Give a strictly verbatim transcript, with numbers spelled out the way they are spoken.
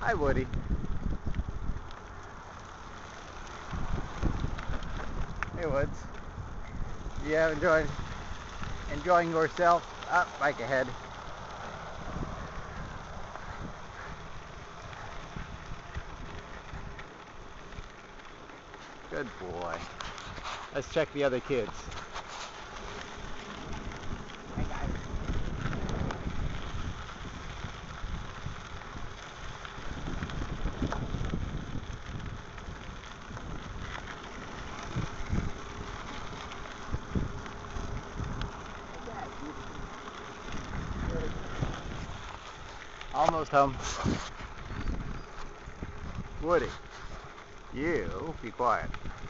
Hi, Woody. Hey, Woods. Yeah, enjoying enjoying yourself. Up, bike ahead. Good boy. Let's check the other kids. Hey, guys. Almost home. Woody, you be quiet.